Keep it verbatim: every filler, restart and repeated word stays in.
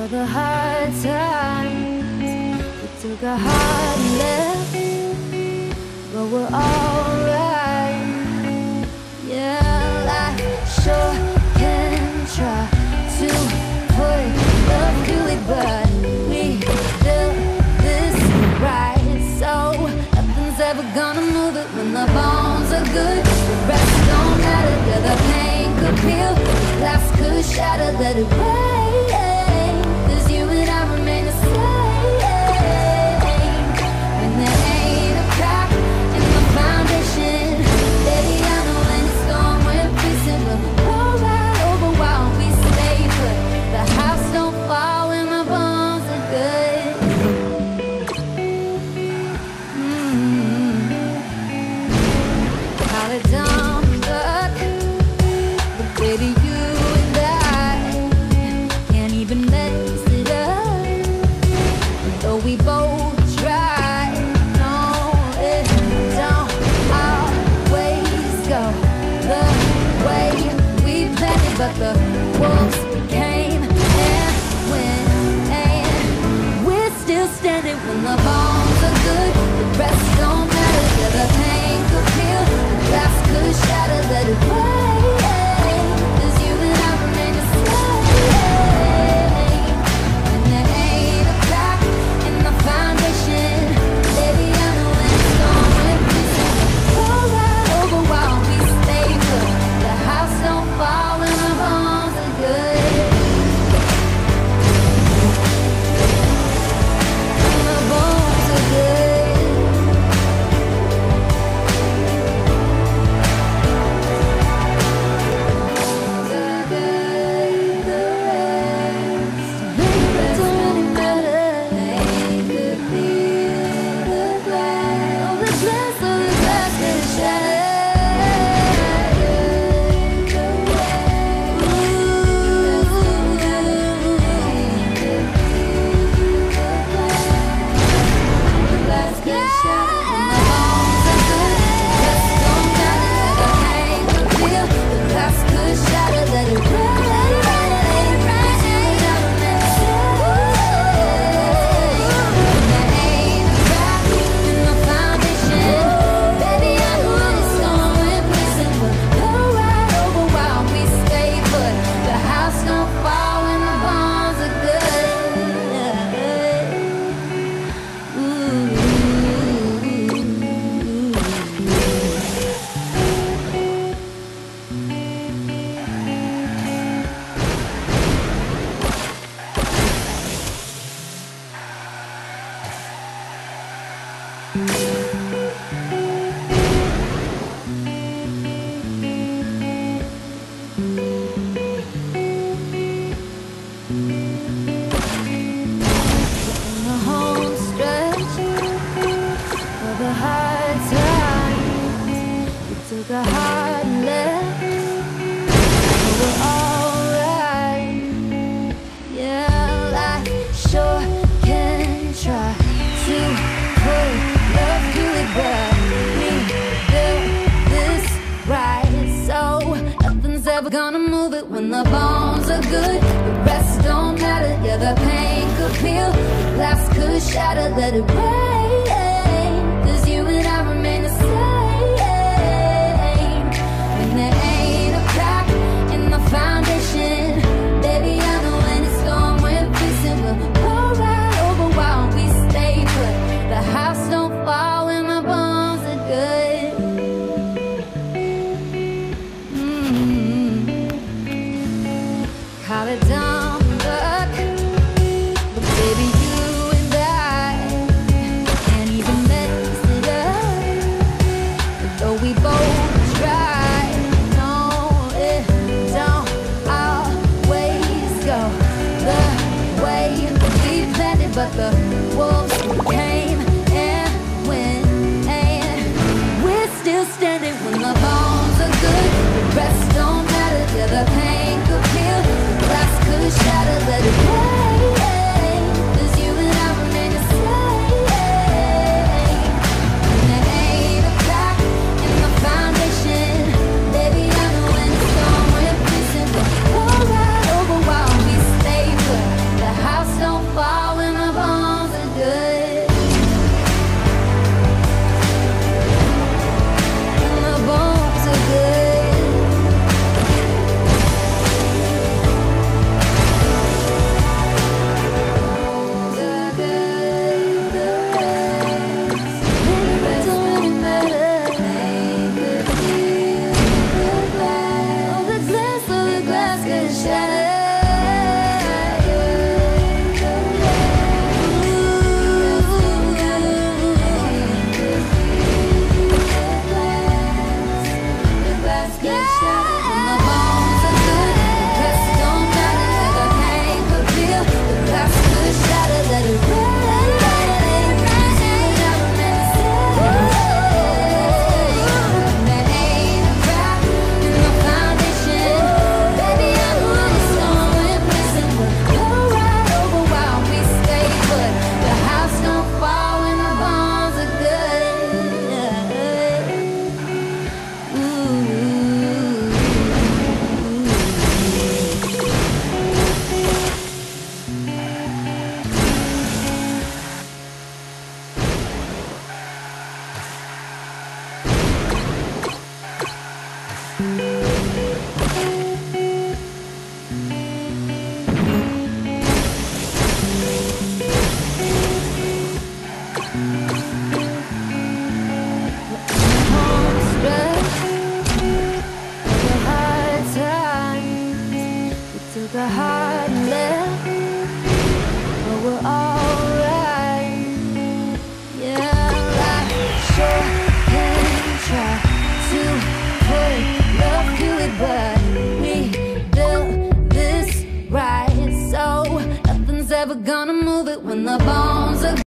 For the hard times, we took a hard left, but we're alright. Yeah, I sure can try to put love to it, but we built this right, so nothing's ever gonna move it. When the bones are good, the rest don't matter. Yeah, the pain could peel, the glass could shatter, let it rain. But the wolves came and went, and we're still standing. When the bones are good, the rest don't matter. Yeah, the pain could heal, the glass could shatter, let it rain. 'Cause you and I remain the same. And there ain't a crack in the foundation. Baby, I know when it's gone, we're missing. All right over while we stay put. The house don't fall. Took a hard left, but we're alright. Yeah, I sure can try to put love to it, but we built this right, so nothing's ever gonna move it. When the bones are good, the rest don't matter. Yeah, the pain could peel, the glass could shatter, let it rain. 'Cause you and I remain the same. Foundation, baby, I know when it's gone, we're fixing. We'll all right over while we stay put. The house don't fall when my bones are good. Mm-hmm. Call it dumb luck, but baby, you and I can't even mess it up. But though we both try. But the wolves came and went, and we're still standing. When the bones are good, the rest don't matter. Yeah, the pain could peel, the glass could shatter, let it rain. 'Cause you and I remain the same. And there ain't a crack in the foundation. Baby, I know when it's gone, we're fixing. But all right over while we stay put. The house gonna move it when the bones are